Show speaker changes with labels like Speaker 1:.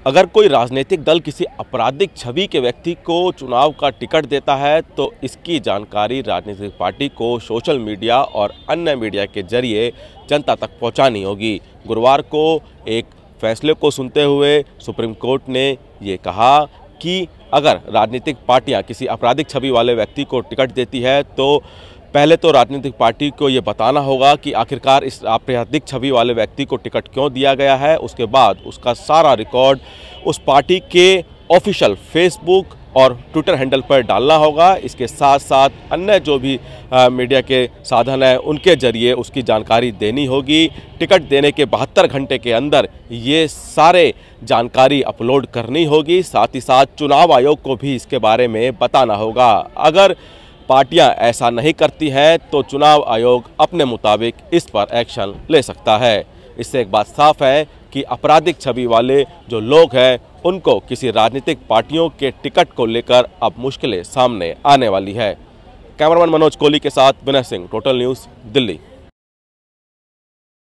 Speaker 1: अगर कोई राजनीतिक दल किसी आपराधिक छवि के व्यक्ति को चुनाव का टिकट देता है तो इसकी जानकारी राजनीतिक पार्टी को सोशल मीडिया और अन्य मीडिया के जरिए जनता तक पहुंचानी होगी। गुरुवार को एक फैसले को सुनते हुए सुप्रीम कोर्ट ने ये कहा कि अगर राजनीतिक पार्टियां किसी आपराधिक छवि वाले व्यक्ति को टिकट देती है तो पहले तो राजनीतिक पार्टी को ये बताना होगा कि आखिरकार इस आपराधिक छवि वाले व्यक्ति को टिकट क्यों दिया गया है। उसके बाद उसका सारा रिकॉर्ड उस पार्टी के ऑफिशियल फेसबुक और ट्विटर हैंडल पर डालना होगा। इसके साथ साथ अन्य जो भी मीडिया के साधन हैं उनके जरिए उसकी जानकारी देनी होगी। टिकट देने के 72 घंटे के अंदर ये सारे जानकारी अपलोड करनी होगी। साथ ही साथ चुनाव आयोग को भी इसके बारे में बताना होगा। अगर पार्टियां ऐसा नहीं करती हैं तो चुनाव आयोग अपने मुताबिक इस पर एक्शन ले सकता है। इससे एक बात साफ है कि आपराधिक छवि वाले जो लोग हैं उनको किसी राजनीतिक पार्टियों के टिकट को लेकर अब मुश्किलें सामने आने वाली है। कैमरामैन मनोज कोहली के साथ विनय सिंह, टोटल न्यूज़, दिल्ली।